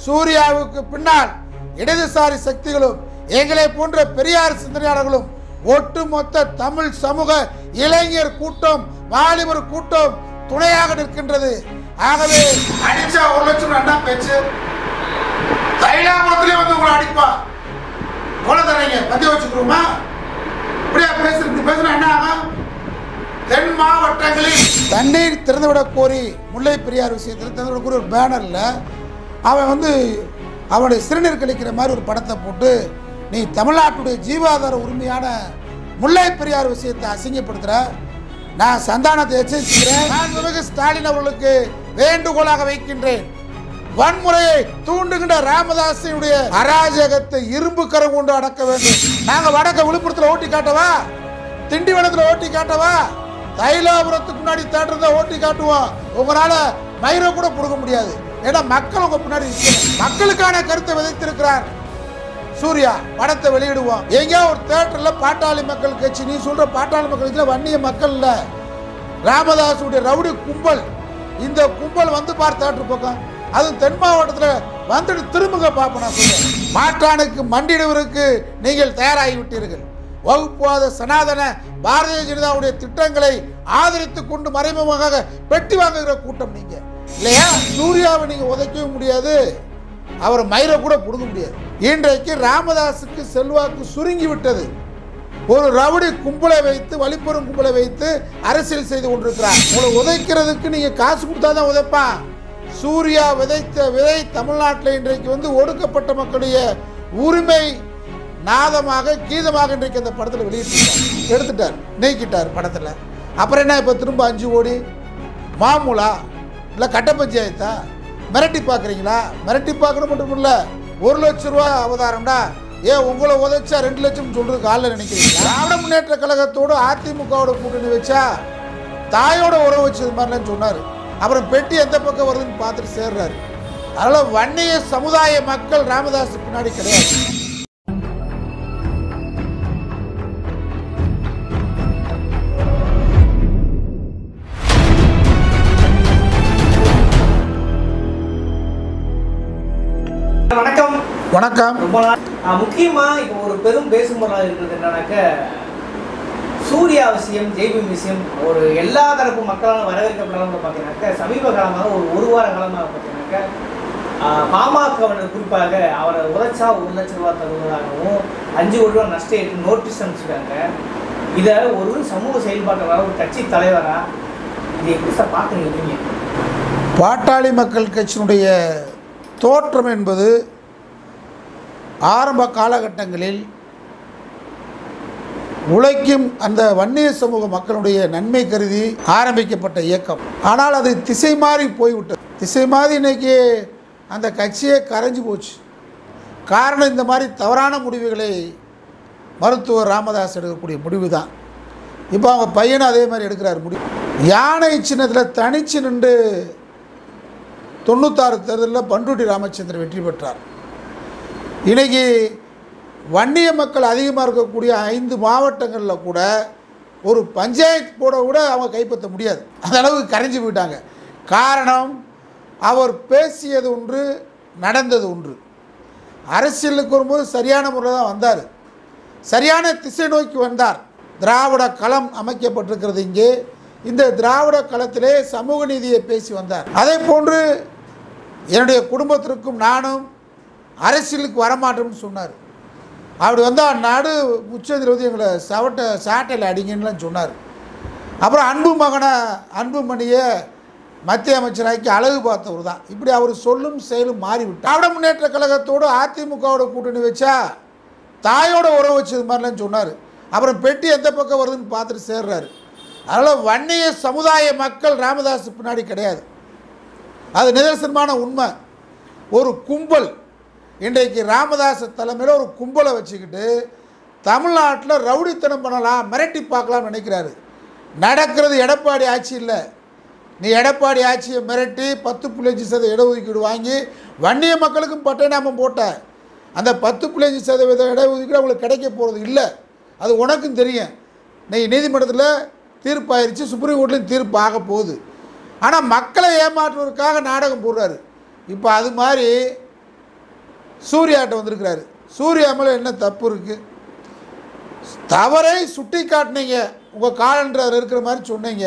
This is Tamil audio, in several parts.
சூர்யாவுக்கு பின்னால் இடதுசாரி சக்திகளும் எங்களை போன்ற பெரியார் சிந்தனையாளர்களும் ஒட்டுமொத்த தமிழ் சமூக இளைஞர் கூட்டம் வாலிபர் கூட்டம் துணையாக நிற்கின்றது. ஆகவே அடிச்சா 1 லட்சம் என்ன பேச்சு, தைலாபுரத்திலே வந்து உங்களை அடிப்பா கொலை தரீங்க பத்தி வச்சுக்கிறோமா? இப்படியா பேசுனா என்ன ஆகும்? தென் மாவட்டங்களில் தண்ணீர் திறந்துவிடக் கோரி முல்லை பெரியார் விஷயத்தில் திறந்துவிடக் கோரி ஒரு பேனர்ல அவன் வந்து அவனுடைய சிறுநீர் கழிக்கிற மாதிரி ஒரு படத்தை போட்டு நீ தமிழ்நாட்டுடைய ஜீவாதார உரிமையான முல்லை பெரியார் விஷயத்தை அசிங்கப்படுத்துற. நான் சந்தானத்தை எச்சரிக்கிறேன். ஸ்டாலின் அவர்களுக்கு வேண்டுகோளாக வைக்கின்றேன். வன்முறையை தூண்டுகின்ற ராமதாஸினுடைய அராஜகத்தை இரும்பு கரம் கொண்டு அடக்க வேண்டும். நாங்க வடக்க விழுப்புரத்தில் ஓட்டி காட்டவா, திண்டிவனத்தில் ஓட்டி காட்டவா, தைலாபுரத்துக்கு முன்னாடி தேட்டர் தான் ஓட்டி காட்டுவோம். உங்களால மயிரை கூட கொடுக்க முடியாது. ஏன்னா மக்கள் உங்க பின்னாடி மக்களுக்கான கருத்தை விதைத்திருக்கிறார் சூர்யா. படத்தை வெளியிடுவோம். எங்கேயா ஒரு தேட்டர்ல பாட்டாளி மக்கள் கட்சி, நீ சொல்ற பாட்டாளி மக்கள் கட்சியில வன்னிய மக்கள் இல்ல, ராமதாசுடைய ரவுடி கும்பல். இந்த கும்பல் வந்து பார் தேட்டர் பக்கம், அது தென் மாவட்டத்தில் வந்துட்டு திரும்புங்க பார்ப்போம். நான் சொல்றேன், மாற்றானுக்கு மண்டிடுவதற்கு நீங்கள் தயாராகி விட்டீர்கள். வகுப்புவாத சனாதன பாரதிய ஜனதாவுடைய திட்டங்களை ஆதரித்துக் கொண்டு மறைமுகமாக பெட்டி வாங்குகிற கூட்டம் நீங்க இல்லையா? சூர்யாவை நீங்க உதைக்கவும் முடியாது, அவர் மயிரை கூட கொடுக்க முடியாது. இன்றைக்கு ராமதாஸுக்கு செல்வாக்கு சுருங்கி விட்டது. ஒரு ரவுடி கும்பலை வைத்து, வழிபெறும் கும்பலை வைத்து அரசியல் செய்து கொண்டிருக்கிறார். உங்களை உதைக்கிறதுக்கு நீங்க காசு கொடுத்தாதான் உதைப்பான். சூர்யா விதைத்த விதை தமிழ்நாட்டில் இன்றைக்கு வந்து ஒடுக்கப்பட்ட மக்களுடைய உரிமை நாதமாக கீதமாக இன்றைக்கு அந்த படத்தில் வெளியிட்டார், எடுத்துட்டார், நீக்கிட்டார் படத்தில். அப்புறம் என்ன இப்போ திரும்ப 5 கோடி மாமூலா இல்லை கட்ட பஞ்சாயத்தா? மிரட்டி பார்க்குறீங்களா? மிரட்டி பார்க்கணும் மட்டும் இல்லை, 1 லட்சம் ரூபா அவதாரம்டா. ஏன் உங்களை உதைச்சா 2 லட்சம் சொல்றது காலில் நினைக்கிறீங்களா? திராவிட முன்னேற்ற கழகத்தோடு அதிமுகவோட கூட்டணி வச்சா தாயோட உறவு வச்சது மாதிரிலாம் சொன்னார். அப்புறம் பெட்டி எந்த பக்கம் வருதுன்னு பார்த்துட்டு சேர்றாரு. அதனால வன்னிய சமுதாய மக்கள் ராமதாஸ் பின்னாடி கிடையாது. வணக்கம். வணக்கம். முக்கியமா இப்போ ஒரு பெரும் பேசும் பொருளாக இருக்கிறது என்னன்னாக்க, சூர்யா விஷயம், ஜெய்பீம் விஷயம் ஒரு எல்லா தரப்பு மக்களால் வரவேற்கப்படலாம். பார்த்தீங்கன்னாக்க சமீப காலமாக ஒரு வார காலமாக பார்த்தீங்கன்னாக்க பாமகவினர் குறிப்பாக அவரை உரைச்சா 1 லட்சம் ரூபா தருவதாகவும் 5 கோடி ரூபா நஷ்டம் ஏற்று நோட்டீஸ் அனுப்பிச்சிருக்காங்க. இதை ஒரு சமூக செயல்பாட்டாளர், ஒரு கட்சி தலைவரா இதை எப்படி சார் பார்க்குறீங்க? பாட்டாளி மக்கள் கட்சியினுடைய தோற்றம் என்பது ஆரம்ப காலகட்டங்களில் உழைக்கும் அந்த வன்னிய சமூக மக்களுடைய நன்மை கருதி ஆரம்பிக்கப்பட்ட இயக்கம். ஆனால் அது திசை மாறி போய்விட்டது. திசை மாறி இன்னைக்கு அந்த கட்சியே கரைஞ்சு போச்சு. காரணம் இந்த மாதிரி தவறான முடிவுகளை மருத்துவர் ராமதாஸ் எடுக்கக்கூடிய முடிவு தான். இப்போ அவங்க பையனும் அதே மாதிரி எடுக்கிறார் முடிவு. யானை சின்னத்தில் தனிச்சு நின்று 96 தேர்தலில் பண்ருட்டி ராமச்சந்திரன் வெற்றி பெற்றார். இன்றைக்கி வன்னிய மக்கள் அதிகமாக இருக்கக்கூடிய 5 மாவட்டங்களில் கூட ஒரு பஞ்சாயத்து போட கூட அவங்க கைப்பற்ற முடியாது. அந்த அளவுக்கு கரைஞ்சி போயிட்டாங்க. காரணம், அவர் பேசியது ஒன்று, நடந்தது ஒன்று. அரசியலுக்கு வரும்போது சரியான முறையில் தான் வந்தார், சரியான திசை நோக்கி வந்தார். திராவிட களம் அமைக்கப்பட்டிருக்கிறது இங்கே. இந்த திராவிட களத்திலே சமூக நீதியை பேசி வந்தார். அதே போன்று என்னுடைய குடும்பத்திற்கும் நானும் அரசியலுக்கு வரமாட்டோம்னு சொன்னார். அப்படி வந்தால் நாடு உச்சத்தில் வந்து எங்களை சாட்டையில் அடிங்கன்னு சொன்னார். அப்புறம் அன்புமணியை மத்திய அமைச்சராக்கி அழகு பார்த்தவர் தான். இப்படி அவர் சொல்லும் செயலும் மாறிவிட்டார். திராவிட முன்னேற்ற கழகத்தோடு அதிமுகவோட கூட்டணி வச்சா தாயோட உறவு வச்சது மாதிரிலாம் சொன்னார். அப்புறம் பெட்டி எந்த பக்கம் வருதுன்னு பார்த்துட்டு சேர்றாரு. அதனால் வன்னிய சமுதாய மக்கள் ராமதாஸ் பின்னாடி கிடையாது. அது நிதர்சனமான உண்மை. ஒரு கும்பல் இன்றைக்கு ராமதாஸ் தலைமையில் ஒரு கும்பலை வச்சுக்கிட்டு தமிழ்நாட்டில் ரவுடித்தனம் பண்ணலாம், மிரட்டி பார்க்கலாம் நினைக்கிறாரு. நடக்கிறது எடப்பாடி ஆட்சி இல்லை. நீ எடப்பாடி ஆட்சியை மிரட்டி 10.5% இடஒதுக்கீடு வாங்கி வன்னிய மக்களுக்கும் பட்டநாமம் போட்ட அந்த 10.5% இடஒதுக்கீடு அவங்களுக்கு கிடைக்க போகிறது இல்லை. அது உனக்கும் தெரியும். நீ நீதிமன்றத்தில் தீர்ப்பாயிருச்சு, சுப்ரீம் கோர்ட்லேயும் தீர்ப்பு ஆக போகுது. ஆனால் மக்களை ஏமாற்றுவதற்காக நாடகம் போடுறாரு. இப்போ அது மாதிரி சூர்யாட்ட வந்திருக்கிறாரு. சூர்யா மேலே என்ன தப்பு இருக்குது? தவறை சுட்டி காட்டினீங்க, உங்கள் காலண்டர் அதில் இருக்கிற மாதிரி சொன்னீங்க,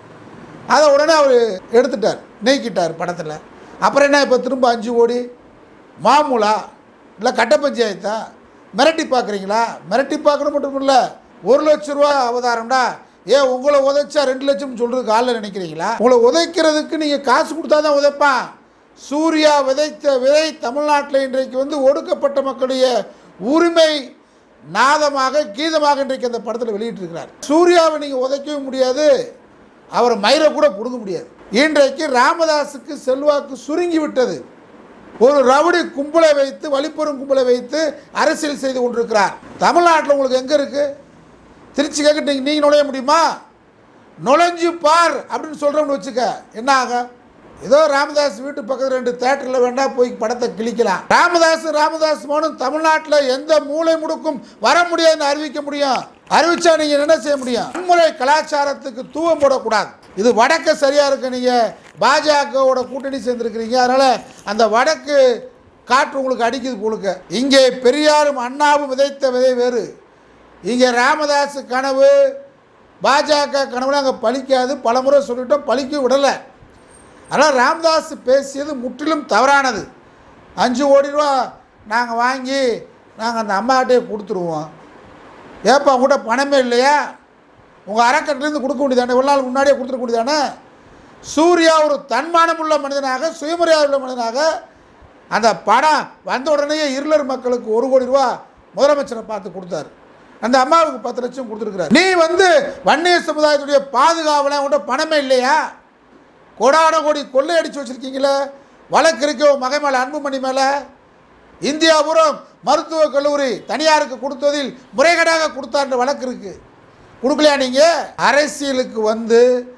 அதை உடனே அவர் எடுத்துட்டார், நீக்கிட்டார் படத்தில். அப்புறம் என்ன இப்போ திரும்ப 5 கோடி மாமூலா இல்லை கட்ட பஞ்சாயத்தா? மிரட்டி பார்க்குறீங்களா? மிரட்டி பார்க்கணும் மட்டும் இல்லை, 1 லட்ச ரூபா அவதாரம்டா. ஏன் உங்களை உதைச்சா 2 லட்சம்னு சொல்கிறதுக்கு ஆளில் நினைக்கிறீங்களா? உங்களை உதைக்கிறதுக்கு நீங்கள் காசு கொடுத்தா தான் உதைப்பான். சூர்யா விதைத்த விதை தமிழ்நாட்டில் இன்றைக்கு ஒடுக்கப்பட்ட மக்களுடைய உரிமை நாதமாக கீதமாக இன்றைக்கு அந்த படத்தில் வெளியிட்டிருக்கிறார். சூர்யாவை நீங்கள் உதைக்கவும் முடியாது, அவரை மயிரை கூட பிடுங்க முடியாது. இன்றைக்கு ராமதாஸுக்கு செல்வாக்கு சுருங்கி விட்டது. ஒரு ரவுடி கும்பலை வைத்து, வழிப்பெறும் கும்பலை வைத்து அரசியல் செய்து கொண்டிருக்கிறார். தமிழ்நாட்டில் உங்களுக்கு எங்கே இருக்குது? திருச்சி கேட்க நீங்கள் நுழைய முடியுமா? நுழைஞ்சு பார் அப்படின்னு சொல்கிறோம்னு வச்சுக்க, என்ன ஆகும்? ஏதோ ராமதாஸ் வீட்டு பக்கத்தில் 2 தேட்டரில் வேண்டாம் போய் படத்தை கிழிக்கலாம். ராமதாஸ் மோகனும் தமிழ்நாட்டில் எந்த மூலை முடுக்கும் வர முடியாதுன்னு அறிவிக்க முடியும். அறிவிச்சா நீங்கள் என்ன செய்ய முடியும்? வன்முறை கலாச்சாரத்துக்கு தூவம் போடக்கூடாது. இது வடக்கு சரியாக இருக்கு. நீங்கள் பாஜகவோட கூட்டணி சேர்ந்துருக்கிறீங்க, அதனால் அந்த வடக்கு காற்று உங்களுக்கு அடிக்குது போலுக்க. இங்கே பெரியாரும் அண்ணாவும் விதைத்த விதை வேறு. இங்கே ராமதாஸ் கனவு பாஜக கனவுல அங்கே பலிக்காது. பலமுறை சொல்லிட்டோம், பலிக்க விடலை. அதனால் ராமதாஸ் பேசியது முற்றிலும் தவறானது. 5 கோடி ரூபா நாங்கள் வாங்கி நாங்கள் அந்த அம்மாக்கிட்டே கொடுத்துருவோம். ஏப்பா கூட பணமே இல்லையா? உங்கள் அறக்கட்டிலேருந்து கொடுக்க வேண்டியதானே? ஒரு நாள் முன்னாடியே கொடுத்துருக்க வேண்டியதானே? சூர்யா ஒரு தன்மானம் உள்ள மனிதனாக, சுயமரியாதை உள்ள மனிதனாக அந்த படம் வந்த உடனேயே இருளர் மக்களுக்கு 1 கோடி ரூபா முதலமைச்சரை பார்த்து கொடுத்தாரு. அந்த அம்மாவுக்கு 10 லட்சம் கொடுத்துருக்குறாரு. நீ வன்னிய சமுதாயத்துடைய பாதுகாவலை உங்கள்கிட்ட பணமே இல்லையா? கோடான கோடி கொள்ளை அடித்து வச்சுருக்கீங்களே. வழக்கு இருக்கோ மகை மேலே, அன்புமணி மேலே. இந்தியாபுரம் மருத்துவக் கல்லூரி தனியாருக்கு கொடுத்ததில் முறைகேடாக கொடுத்தான்ற வழக்கு இருக்குது. கொடுக்கலையா? நீங்கள் அரசியலுக்கு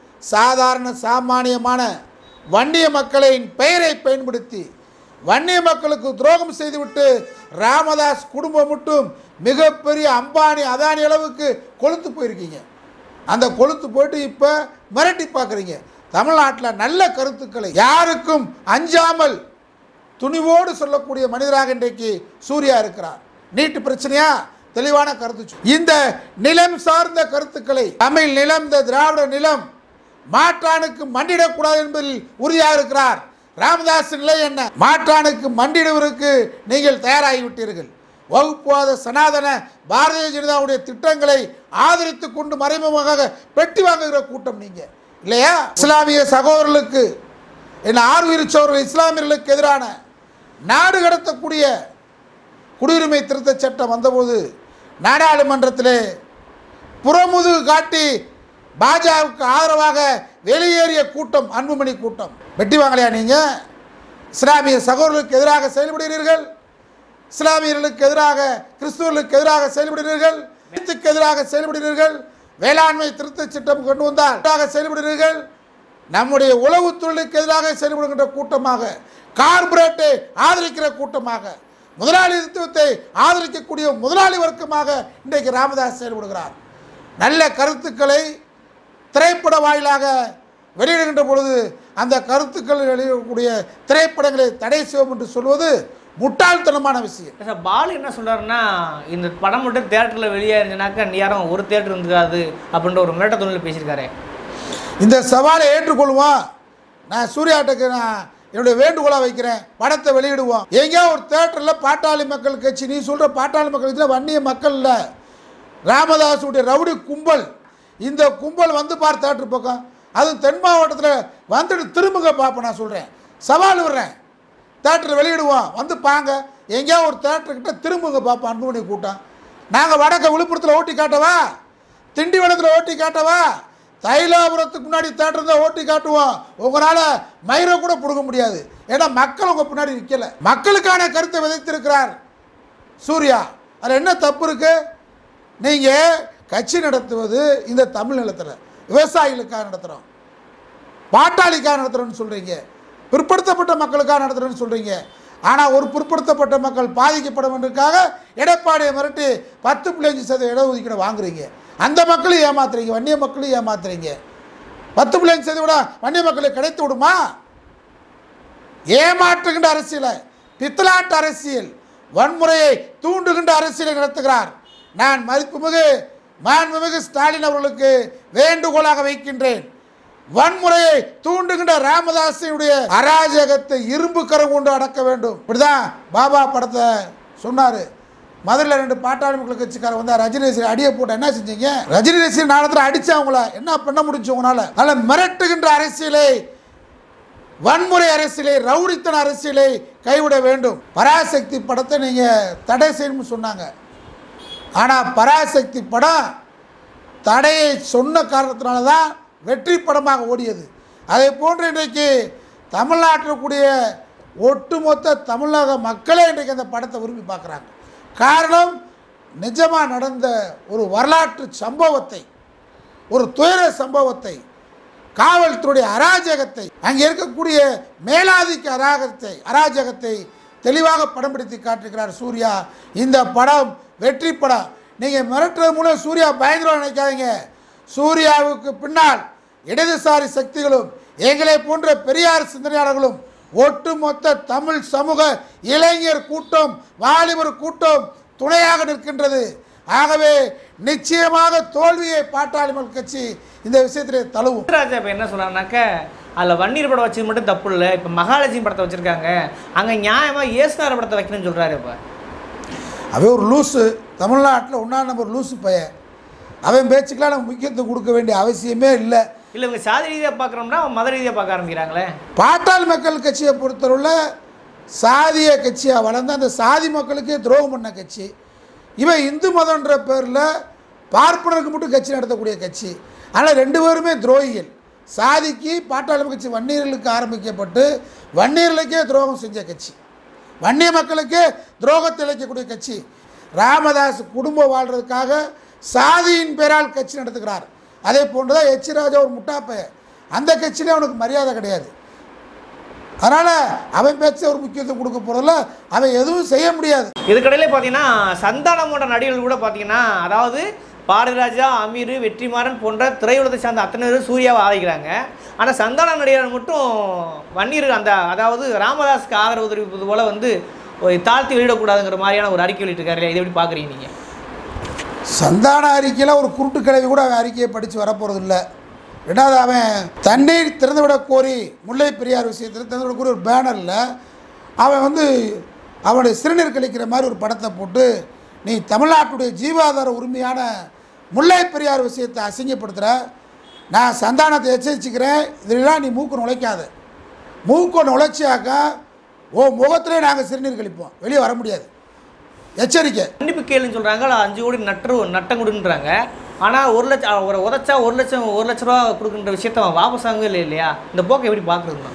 சாதாரண சாமானியமான வன்னிய மக்களின் பெயரை பயன்படுத்தி வன்னிய மக்களுக்கு துரோகம் செய்துவிட்டு ராமதாஸ் குடும்பம் மட்டும் மிகப்பெரிய அம்பானி அதானி அளவுக்கு கொளுத்து போயிருக்கீங்க. அந்த கொளுத்து போயிட்டு இப்போ மிரட்டி பார்க்குறீங்க. தமிழ்நாட்டில் நல்ல கருத்துக்களை யாருக்கும் அஞ்சாமல் துணிவோடு சொல்லக்கூடிய மனிதராக இன்றைக்கு சூர்யா இருக்கிறார். நீட்டு பிரச்சனையா? தெளிவான கருத்து. இந்த நிலம் சார்ந்த கருத்துக்களை, தமிழ் நிலம், இந்த திராவிட நிலம் மாற்றானுக்கு மண்டிடக்கூடாது என்பதில் உறுதியாக இருக்கிறார். ராமதாஸ் நிலை என்ன? மாற்றானுக்கு மண்டிடுவதற்கு நீங்கள் தயாராகிவிட்டீர்கள். வகுப்புவாத சனாதன பாரதிய ஜனதாவுடைய திட்டங்களை ஆதரித்து கொண்டு மறைமுகமாக பெட்டி வாங்குகிற கூட்டம் நீங்கள் இல்லையா? இஸ்லாமிய சகோதரர்களுக்கு என்ன ஆர்வீரிச்சவர்கள் இஸ்லாமியர்களுக்கு எதிரான நாடு கடத்தக்கூடிய குடியுரிமை திருத்த சட்டம் வந்தபோது நாடாளுமன்றத்திலே புறமுதுகு காட்டி பாஜகவுக்கு ஆதரவாக வெளியேறிய கூட்டம் அன்புமணி கூட்டம். வெட்டி வாங்கலையா? நீங்கள் இஸ்லாமிய சகோதரர்களுக்கு எதிராக செயல்படுகிறீர்கள், இஸ்லாமியர்களுக்கு எதிராக, கிறிஸ்துவர்களுக்கு எதிராக செயல்படுகிறீர்கள், எதிராக செயல்படுகிறீர்கள். வேளாண்மை திருத்த சட்டம் கொண்டு வந்தால் செயல்படுகிறீர்கள். நம்முடைய உளவுத்துறைக்கு எதிராக செயல்படுகின்ற கூட்டமாக, கார்பரேட்டை ஆதரிக்கிற கூட்டமாக, முதலாளித்துவத்தை ஆதரிக்கக்கூடிய முதலாளி வர்க்கமாக இன்றைக்கு ராமதாஸ் செயல்படுகிறார். நல்ல கருத்துக்களை திரைப்பட வாயிலாக வெளியிடுகின்ற பொழுது அந்த கருத்துக்கள் வெளியிடக்கூடிய திரைப்படங்களை தடை செய்வோம் என்று சொல்வது முட்டாள்தனமான விஷயம். சார், பாலு என்ன சொல்கிறாருன்னா, இந்த படம் மட்டும் தேட்டரில் வெளியே இருந்துனாக்கா யாரும் ஒரு தேட்டர் இருந்துக்காது அப்படின்ற ஒரு மிரட்ட தொழில் பேசியிருக்காரு. இந்த சவாலை ஏற்றுக்கொள்வோம். நான் சூர்யாட்டுக்கு என்னுடைய வேண்டுகோளாக வைக்கிறேன், படத்தை வெளியிடுவோம். எங்கேயோ ஒரு தேட்டரில் பாட்டாளி மக்கள் கட்சி, நீ சொல்கிற பாட்டாளி மக்கள் கட்சியில் வன்னிய மக்கள் இல்லை, ராமதாஸுடைய ரவுடி கும்பல், இந்த கும்பல் பார் தேட்டர் பக்கம், அதுவும் தென் மாவட்டத்தில் வந்துட்டு திரும்புங்க பார்ப்போம். நான் சொல்கிறேன், சவால் விடுறேன், தேட்டர் வெளியிடுவோம், பாங்க. எங்கேயோ ஒரு தேட்டர்கிட்ட திரும்புங்க பார்ப்போம். அன்புமணி கூட்டம் நாங்கள் வடக்க விழுப்புரத்தில் ஓட்டி காட்டவா, திண்டிவனத்தில் ஓட்டி காட்டவா, தைலாபுரத்துக்கு முன்னாடி தேட்டர் தான் ஓட்டி காட்டுவோம். உங்களால் மயிரை கூட பிடுங்க முடியாது. ஏன்னா மக்கள் உங்கள் பின்னாடி நிற்கலை. மக்களுக்கான கருத்தை விதைத்திருக்கிறார் சூர்யா. அதில் என்ன தப்பு இருக்கு? நீங்கள் கட்சி நடத்துவது இந்த தமிழ் நிலத்தில் விவசாயிகளுக்காக நடத்துகிறோம், பாட்டாளிக்காக நடத்துகிறோன்னு சொல்கிறீங்க, பிற்படுத்தப்பட்ட மக்களுக்காக நடத்துகிறேன்னு சொல்கிறீங்க. ஆனால் ஒரு பிற்படுத்தப்பட்ட மக்கள் பாதிக்கப்பட வேண்டியதுக்காக எடப்பாடியை மிரட்டி 10.5% இடஒதுக்கீடு வாங்குறீங்க. அந்த மக்களையும் ஏமாத்துறீங்க, வன்னிய மக்களையும் ஏமாத்துறீங்க. 10.5% விட வன்னிய மக்களை கிடைத்து விடுமா? ஏமாற்றுகின்ற அரசியலை, பித்தலாட்டு அரசியல், வன்முறையை தூண்டுகின்ற அரசியலை நடத்துகிறார். நான் மாண்புமிகு ஸ்டாலின் அவர்களுக்கு வேண்டுகோளாக வைக்கின்றேன். வன்முறையை தூண்டுகின்ற ராமதாஸினுடைய அராஜகத்தை இரும்பு கரம் கொண்டு அடக்க வேண்டும். இப்படிதான் பாபா படத்தை சொன்னார். மதுரையில் 2 பாட்டாளி மக்கள் கட்சிக்காரர் வந்து ரஜினி ரசிகர் அடியை போட்டு என்ன செஞ்சீங்க? ரஜினி ரசிகர் நாளத்தில் அடிச்சா அவங்கள என்ன பண்ண முடிஞ்சு உங்களால்? அதில் மிரட்டுகின்ற அரசியலை, வன்முறை அரசியலை, ரவுடித்தன அரசியலை கைவிட வேண்டும். பராசக்தி படத்தை நீங்கள் தடை செய்யணும்னு சொன்னாங்க. ஆனால் பராசக்தி படம் தடையை சொன்ன காரணத்தினால தான் வெற்றி படமாக ஓடியது. அதே போன்று இன்றைக்கு தமிழ்நாட்டில் கூடிய ஒட்டுமொத்த தமிழக மக்களே இன்றைக்கு அந்த படத்தை விரும்பி பார்க்குறாங்க. காரணம், நிஜமாக நடந்த ஒரு வரலாற்று சம்பவத்தை, ஒரு துயர சம்பவத்தை, காவல்துறையுடைய அராஜகத்தை, அங்கே இருக்கக்கூடிய மேலாதிக்க அராஜகத்தை தெளிவாக படம் பிடித்து காட்டுகிறார் சூர்யா. இந்த படம் வெற்றி படம். நீங்கள் மிரட்டுறது மூலம் சூர்யா பயங்கரம் நினைக்காதீங்க. சூர்யாவுக்கு பின்னால் இடதுசாரி சக்திகளும் எங்களை போன்ற பெரியார் சிந்தனையாளர்களும் ஒட்டுமொத்த தமிழ் சமூக இளைஞர் கூட்டம், வாலிபர் கூட்டம் துணையாக நிற்கின்றது. ஆகவே நிச்சயமாக தோல்வியை பாட்டாளி மக்கள் கட்சி இந்த விஷயத்திலே தழுவும். ராஜா இப்போ என்ன சொல்கிறாருனாக்க, அதில் வன்னீர் படம் வச்சது மட்டும் தப்பு இல்லை, இப்போ மகாலட்சுமி படத்தை வச்சுருக்காங்க, அங்கே நியாயமாக இயேசுநாதர் படத்தை வைக்கணும்னு சொல்கிறாரு. இப்போ அவன் ஒரு லூஸு, தமிழ்நாட்டில் 1ஆம் நம்பர் லூஸு பையன். அவன் பேச்சுக்கெலாம் நம்ம முக்கியத்துவம் கொடுக்க வேண்டிய அவசியமே இல்லை. இல்லை, இவங்க சாதி ரீதியாக பார்க்குறோம்னா மத ரீதியாக பார்க்க ஆரம்பிக்கிறாங்களே. பாட்டாளி மக்கள் கட்சியை பொறுத்தவரை சாதிய கட்சியாக வளர்ந்து அந்த சாதி மக்களுக்கே துரோகம் பண்ண கட்சி. இவன் இந்து மதன்ற பேரில் பார்ப்பனருக்கு மட்டும் கட்சி நடத்தக்கூடிய கட்சி. ஆனால் 2 பேருமே துரோகிகள். சாதிக்கு பாட்டாளி கட்சி வன்னியர்களுக்கு ஆரம்பிக்கப்பட்டு வன்னியர்களுக்கே துரோகம் செஞ்ச கட்சி, வன்னிய மக்களுக்கே துரோகத்தை இழைக்கக்கூடிய கட்சி. ராமதாஸ் குடும்பம் வாழ்கிறதுக்காக சாதியின் பேரால் கட்சி நடத்துகிறார். அதே போன்று தான் எச் ராஜா ஒரு முட்டாப்பைய, அந்த கட்சியிலே அவனுக்கு மரியாதை கிடையாது. அதனால் அவன் பேச்ச ஒரு முக்கியத்துவம் கொடுக்க போகிறதில்ல, அவன் எதுவும் செய்ய முடியாது. இதுக்கடையிலே பார்த்தீங்கன்னா சந்தானம் போன்ற நடிகர்கள் கூட பார்த்தீங்கன்னா, அதாவது பாரதிராஜா, அமீர், வெற்றிமாறன் போன்ற திரையுலகத்தை சார்ந்த அத்தனை பேரும் சூர்யாவை ஆதரிக்கிறாங்க. ஆனால் சந்தானம் நடிகர்கள் மட்டும் வன்னீர் அதாவது ராமதாஸுக்கு ஆதரவு தெரிவிப்பது போல் வந்து தாழ்த்தி வெளியிடக்கூடாதுங்கிற மாதிரியான ஒரு அறிக்கை வெளியிட்டிருக்காரு. இதை எப்படி பார்க்குறீங்க நீங்கள்? சந்தான அறிக்கையில் ஒரு குருட்டு கிழவி கூட அவன் அறிக்கையை படித்து வரப்போகிறது இல்லை. 2வது, அவன் தண்ணீர் திறந்துவிட கோரி முல்லை பெரியார் விஷயத்தில் திறந்துவிட கோரி ஒரு பேனரில் அவன் வந்து அவனுடைய சிறுநீர் கழிக்கிற மாதிரி ஒரு படத்தை போட்டு, நீ தமிழ்நாட்டுடைய ஜீவாதார உரிமையான முல்லை பெரியார் விஷயத்தை அசிங்கப்படுத்துகிற, நான் சந்தானத்தை எச்சரிச்சுக்கிறேன், இதெல்லாம் நீ மூக்கு நுழைக்காத. மூக்கு நுழைச்சியாக்கா முகத்திலே நாங்கள் சிறுநீர் கழிப்போம், வெளியே வர முடியாது. எச்சரிக்கை. கண்டிப்பு கேளுன்னு சொல்கிறாங்க. 5 கோடி நட்டம் கொடுன்றாங்க. ஆனால் 1 லட்சம் ஒரு உதச்சா 1 லட்ச ரூபா கொடுக்குன்ற விஷயத்த அவன் வாபஸ் ஆகவே இல்லையா? இந்த போக்கை எப்படி பார்க்குறதுனா?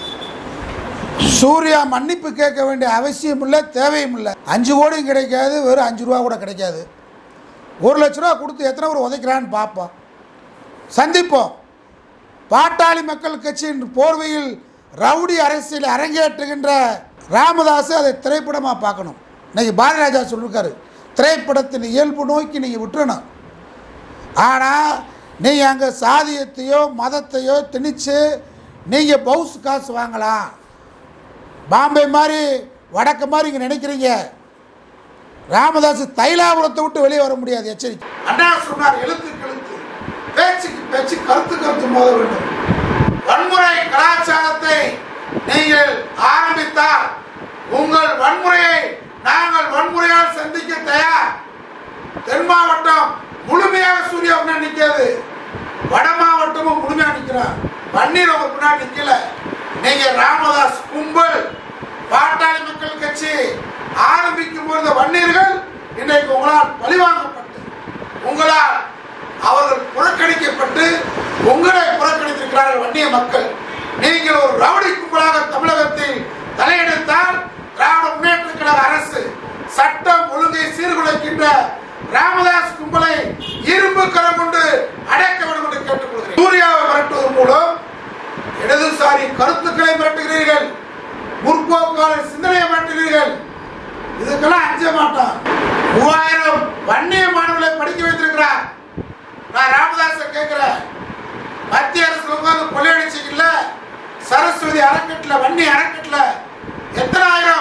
சூர்யா மன்னிப்பு கேட்க வேண்டிய அவசியம் இல்லை, தேவையும் இல்லை. 5 கோடியும் கிடைக்காது, வெறும் 5 ரூபா கூட கிடைக்காது. 1 லட்ச ரூபா கொடுத்து எத்தனை பேர் உதைக்கிறான்னு பார்ப்போம், சந்திப்போம். பாட்டாளி மக்கள் கட்சியின் போர்வையில் ரவுடி அரசியல் அரங்கேற்றுகின்ற ராமதாஸ் அதை திரைப்படமாக பார்க்கணும். இன்றைக்கி பாரதிராஜா சொல்லியிருக்காரு, திரைப்படத்தின் இயல்பு நோக்கி நீங்கள் விட்டுறணும். ஆனால் நீங்கள் அங்கே சாதியத்தையோ மதத்தையோ திணிச்சு நீங்கள் பவுஸ் காசு வாங்கலாம், பாம்பே மாதிரி வடக்கு மாதிரி இங்கே நினைக்கிறீங்க. ராமதாஸ் தைலாபுரத்தை விட்டு வெளியே வர முடியாது. எச்சரிக்கை. அண்ணா சொன்னார், எழுத்துக்கு எழுத்து, பேச்சுக்கு பேச்சு, கருத்து கருத்து மோத வேண்டும். வன்முறை கலாச்சாரத்தை நீங்கள் ஆரம்பித்தால் உங்கள் வன்முறையை நாங்கள் வன்முறையால் சந்திக்க தயார். தென் மாவட்டம் முழுமையாக சூர்யா முன்னாடி நிற்காது, வட மாவட்டமும் முழுமையாக நிற்கிறார். வன்னீர் அவர் முன்னாடி நிற்கல. நீங்க ராமதாஸ் கும்பல், பாட்டாளி மக்கள் கட்சி ஆரம்பிக்கும் போது வன்னீர்கள் இன்றைக்கு உங்களால் பழிவாங்கப்பட்டு, உங்களால் அவர்கள் புறக்கணிக்கப்பட்டு, உங்களை புறக்கணித்திருக்கிறார்கள் வன்னிய மக்கள். நீங்கள் ஒரு ரவுடி கும்பலாக தமிழகத்தில் தலையெடுத்தால் திராவிட முன்னேற்ற கழக அரசு சட்டம் ஒழுங்கை சீர்குலைக்கின்ற ராமதாஸ் கும்பலை இரும்பு கரம் கொண்டு அடக்க வேண்டும் என்று கேட்டுக்கொள்கிறேன். சூர்யாவை மிரட்டுவதன் மூலம் இடதுசாரி கருத்துக்களை மிரட்டுகிறீர்கள், முற்போக்காளர் சிந்தனையை மிரட்டுகிறீர்கள். இதுக்கெல்லாம் அஞ்ச மாட்டான். 3000 வன்னிய மாணவர்களை படிக்க வைத்திருக்கிறார். நான் ராமதாஸை கேட்கிறேன், மத்திய அரசு உட்கார்ந்து கொள்ளையடிச்சிக்கல, சரஸ்வதி அறக்கட்டளை, வன்னி அறக்கட்டளை எத்தனை ஆயிரம்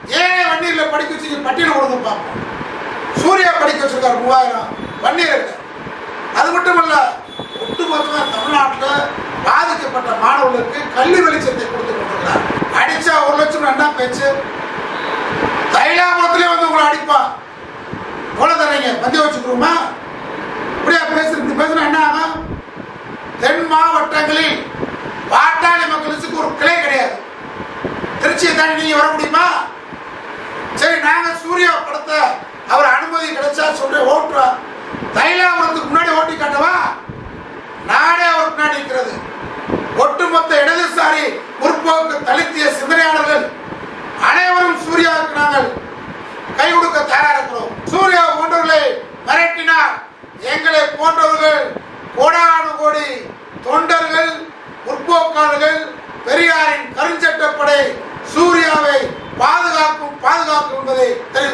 ஏன் வன்னியர்ல படிக்க வச்சு பட்டியல் கொடுங்க பார்ப்போம். சூர்யா படிக்க வச்சிருக்காரு 3000 வன்னியர்கள். அது மட்டுமல்ல, ஒட்டுமொத்தமாக தமிழ்நாட்டில் பாதிக்கப்பட்ட மாணவர்களுக்கு கல்வி வெளிச்சத்தை கொடுத்து கொண்டிருக்கிறார். அடிச்சா 1 லட்சம் ரெண்டா பேச்சு. தைலாபுரத்திலே வந்து உங்களை அடிப்பான். கொலை தரீங்க பந்தி வச்சுக்கிறோமா? இப்படியா பேசுனா என்ன ஆகும்? தென் மாவட்டங்களில் பாட்டாளி மக்களுக்கு ஒரு கிளை கிடையாது. திருச்சியை தாண்டி நீங்க வர முடியுமா? சரி, நாங்க சூர்யா படத்தை அவர் அனுமதி கிடைச்சா சொல்ற ஓட்டுறா. தைலாபுரத்துக்கு முன்னாடி ஓட்டி காட்டவா? நாடே அவர் முன்னாடி இருக்கிறது. ஒட்டுமொத்த இடதுசாரி முற்போக்கு தலித்திய சிந்தனையாளர்கள் அனைவரும் சூர்யாவுக்கு நாங்கள் கை கொடுக்க தயாரா இருக்கிறோம். சூர்யா போன்றவர்களை மிரட்டினார். எங்களை போன்றவர்கள் கோடானு கோடி தொண்டர்கள், முற்போக்காளர்கள், பெரியாரின் கருஞ்சட்டப்படை சூர்யாவை பாதுகாக்கும் என்பதை தெரிவித்துக்